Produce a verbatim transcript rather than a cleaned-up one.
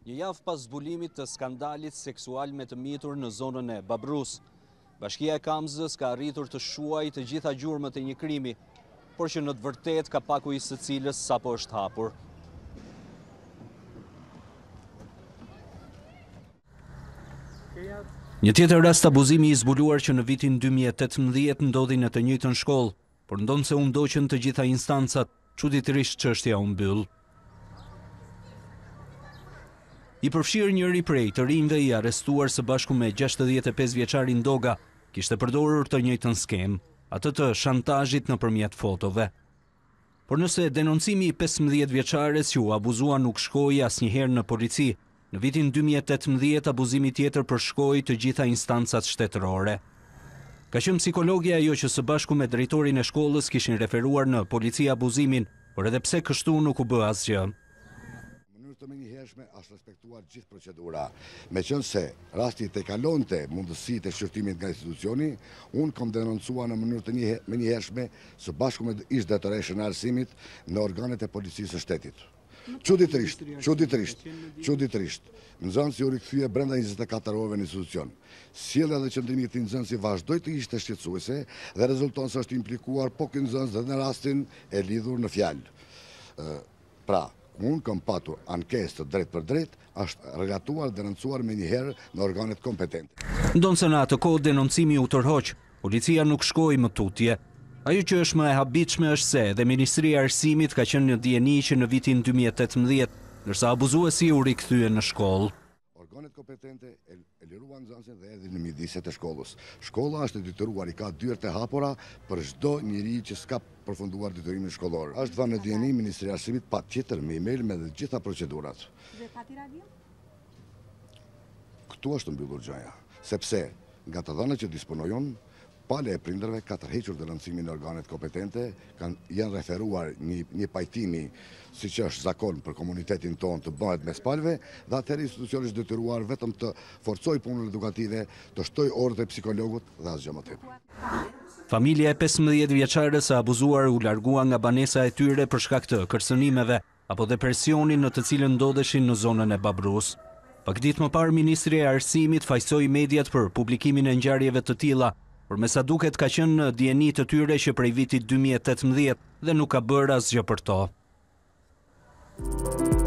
Një javë pas zbulimit të skandalit seksual me të mitur në zonën e Babrus, Bashkia e Kamzës ka arritur të shuajë të gjitha gjurmët e një krimi, por që në të vërtetë ka paku i së cilës sapo është hapur. Një tjetër rast abuzimi i zbuluar që në vitin dy mijë e tetëmbëdhjetë ndodhi në të njëjtën shkollë, por ndonë se u ndoqën të gjitha instancat, çuditërisht çështja u mbyll. I përfshirë njëri prej të rinjve i arrestuar së bashku me gjashtëdhjetë e pesë vjeçarin Doga, kishte përdorur të njëjtën skem, atë të shantazhit nëpërmjet fotove. Por nëse denoncimi i pesëmbëdhjetë vjeçares që u abuzua nuk shkoi asnjëherë në polici, në vitin dy mijë e tetëmbëdhjetë abuzimi tjetër përshkoi të gjitha instancat shtetërore. Ka qenë psikologja ajo që së bashku me drejtorin e shkollës kishin referuar në polici abuzimin, por edhe pse kështu nuk u bë asgjë. Të menjëhershme është respektuar gjithë procedura. Me qënë se rasti të kalonte mundësitë e shqyrtimit nga institucioni, unë kom denoncuar në mënyrë të menjëhershme së bashku me ish drejtoreshën e arsimit në organet e policisë së shtetit. Çuditërisht, çuditërisht, çuditërisht. Nxënësi u rikthye brenda njëzet e katër orëve në institucion. Sjellja dhe qëndrimi i këtij nxënësi vazhdoi të ishte shqetësuese dhe rezulton se është implikuar po ky nxënës dhe në rastin e lidhur në fjalë. Pra, unë kam patur ankesë të drejt për drejt, është relatuar dhe denoncuar me njëherë në organet kompetente. Ndonë se në atë kohë denoncimi u tërhoq, policia nuk shkoi më tutje. Ajo që është më e habitshme është se edhe Ministria e Arsimit ka qenë në dieni që në vitin dy mijë e tetëmbëdhjetë, ndërsa abuzuesi u rikthye në shkollë. Organet kompetente e liruan nxënësin dhe erdhin në mjediset e shkollës. Shkolla është e detyruar, i ka dyert e hapura për çdo njeri që s'ka përfunduar detyrimin shkollor. Është dhënë në dieni Ministria e Arsimit patjetër me email me të gjitha procedurat. Dhe pati reagim? Këtu është mbyllur gjëja, sepse nga të dhënat që disponojon, pale e prindërve ka tërhequr denoncimin në organet kompetente, kanë janë referuar një, një pajtimi, si që është zakon për komunitetin tonë të bëhet mes palëve, dhe atëherë institucioni është detyruar vetëm të forcoj punën edukative, të shtoj ordre psikologut dhe asgjë më tepër. Familja e pesëmbëdhjetë vjeçares së abuzuar u largua nga banesa e tyre për shkak të kërcënimeve apo depresionin në të cilën ndodheshin në zonën e Babrus. Pak ditë më parë Ministri e Arsimit fajsoi mediat për publikimin e ngjarjeve të tilla, por me sa duket ka qenë në dieni të tyre që prej vitit dy mijë e tetëmbëdhjetë dhe nuk ka bërë asgjë për to.